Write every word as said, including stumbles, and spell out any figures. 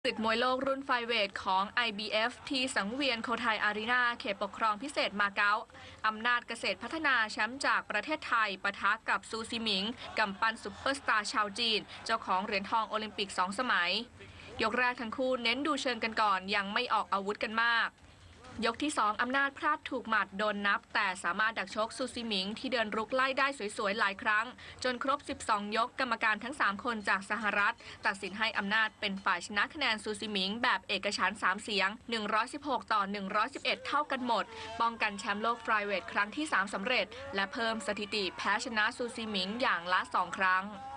ศึกมวยโลกรุ่นไฟเวทของ ไอ บี เอฟ ที่สังเวียนโคไทยอารีนาเขตปกครองพิเศษมาเก๊าอำนาจเกษตรพัฒนาแชมป์จากประเทศไทยปะทะกับซูซิหมิงกำปั้นซุปเปอร์สตาร์ชาวจีนเจ้าของเหรียญทองโอลิมปิกสองสมัยยกแรกทั้งคู่เน้นดูเชิงกันก่อนยังไม่ออกอาวุธกันมากยกที่สองอำนาจพลาดถูกหมัดโดนนับแต่สามารถดักชกซูซิหมิงที่เดินรุกไล่ได้สวยๆหลายครั้งจนครบสิบสองยกกรรมการทั้งสามคนจากสหรัฐตัดสินให้อำนาจเป็นฝ่ายชนะคะแนนซูซิหมิงแบบเอกฉันท์สามเสียงหนึ่งร้อยสิบหกต่อหนึ่งร้อยสิบเอ็ดเท่ากันหมดป้องกันแชมป์โลกไฟเวทครั้งที่สามสำเร็จและเพิ่มสถิติแพ้ชนะซูซิหมิงอย่างละสองครั้ง